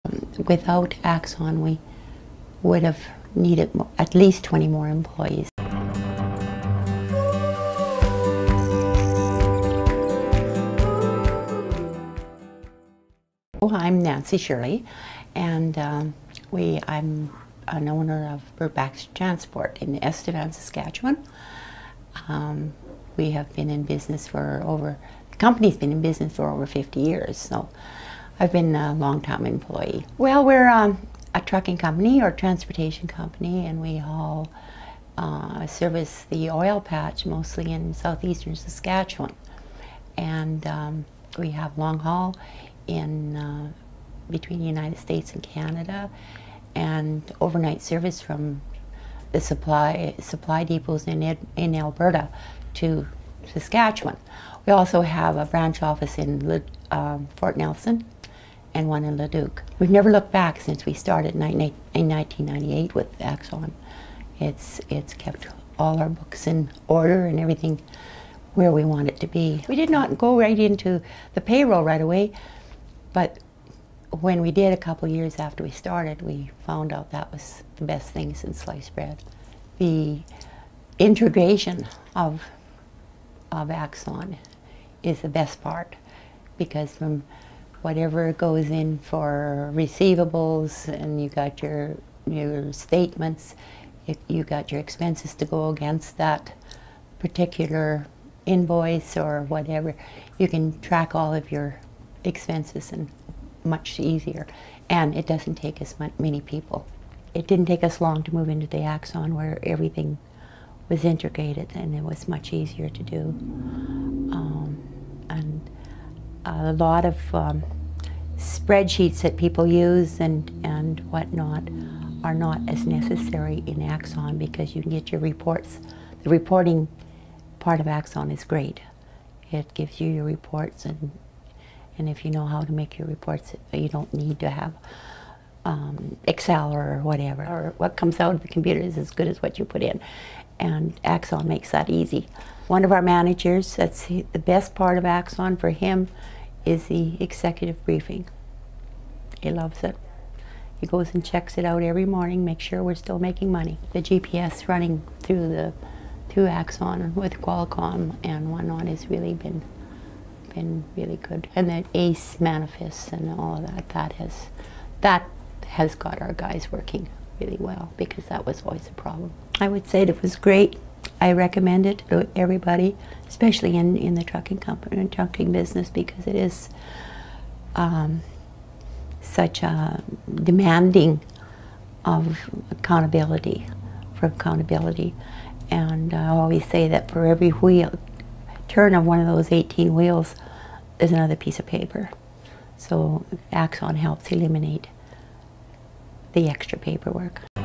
Without Axon, we would have needed at least 20 more employees. I'm Nancy Shirley, and I'm an owner of Bert Baxter Transport in Estevan, Saskatchewan. We have been in business the company's been in business for over 50 years, so I've been a long-time employee. Well, we're a trucking company or transportation company, and we haul service the oil patch mostly in southeastern Saskatchewan. And we have long haul in between the United States and Canada, and overnight service from the supply depots in Alberta to Saskatchewan. We also have a branch office in Fort Nelson and one in Leduc. We've never looked back since we started in 1998 with Axon. It's kept all our books in order and everything where we want it to be. We did not go right into the payroll right away, but when we did a couple years after we started, we found out that was the best thing since sliced bread. The integration of Axon is the best part, because from whatever goes in for receivables, and you got your statements, you got your expenses to go against that particular invoice or whatever, you can track all of your expenses and much easier, and it doesn't take as many people. It didn't take us long to move into the Axon, where everything was integrated and it was much easier to do. And a lot of spreadsheets that people use and whatnot are not as necessary in Axon, because you can get your reports. The reporting part of Axon is great. It gives you your reports, and if you know how to make your reports, you don't need to have Excel or whatever. Or what comes out of the computer is as good as what you put in. And Axon makes that easy. One of our managers, that's the best part of Axon for him, is the executive briefing. He loves it. He goes and checks it out every morning, makes sure we're still making money. The GPS running through Axon with Qualcomm and whatnot has really been really good. And the ACE manifests and all of that has got our guys working really well, because that was always a problem. I would say it was great. I recommend it to everybody, especially in the trucking company and trucking business, because it is such a demanding of accountability. And I always say that for every turn of one of those 18 wheels, there's another piece of paper. So Axon helps eliminate the extra paperwork.